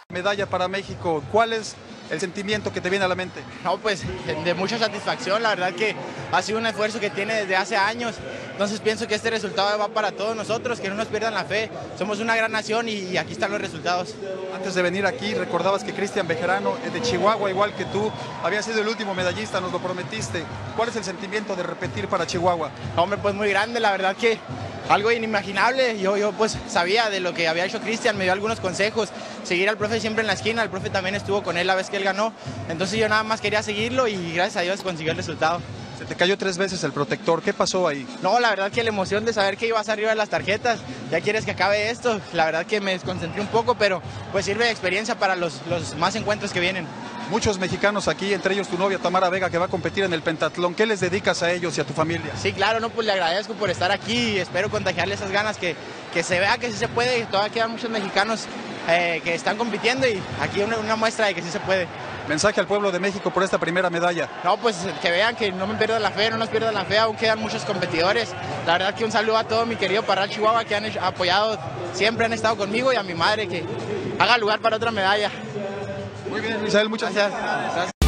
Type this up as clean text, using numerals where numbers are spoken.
Medalla para México, ¿cuál es el sentimiento que te viene a la mente? No, pues de mucha satisfacción, la verdad que ha sido un esfuerzo que tiene desde hace años, entonces pienso que este resultado va para todos nosotros, que no nos pierdan la fe, somos una gran nación y aquí están los resultados. Antes de venir aquí, recordabas que Cristian Bejarano, de Chihuahua, igual que tú, había sido el último medallista, nos lo prometiste. ¿Cuál es el sentimiento de repetir para Chihuahua? Hombre, pues muy grande, la verdad que algo inimaginable. Yo pues sabía de lo que había hecho Cristian, me dio algunos consejos, seguir al profe siempre en la esquina, el profe también estuvo con él la vez que él ganó, entonces yo nada más quería seguirlo y gracias a Dios consiguió el resultado. Se te cayó 3 veces el protector, ¿qué pasó ahí? No, la verdad que la emoción de saber que ibas arriba de las tarjetas, ya quieres que acabe esto, la verdad que me desconcentré un poco, pero pues sirve de experiencia para los más encuentros que vienen. Muchos mexicanos aquí, entre ellos tu novia Tamara Vega, que va a competir en el pentatlón. ¿Qué les dedicas a ellos y a tu familia? Sí, claro, no, pues le agradezco por estar aquí y espero contagiarle esas ganas, que se vea que sí se puede, todavía quedan muchos mexicanos que están compitiendo y aquí una muestra de que sí se puede. Mensaje al pueblo de México por esta primera medalla. No, pues que vean que no me pierdan la fe, no nos pierdan la fe, aún quedan muchos competidores. La verdad que un saludo a todo mi querido Parral Chihuahua que han apoyado, siempre han estado conmigo, y a mi madre que haga lugar para otra medalla. Muy bien, Misael, muchas gracias.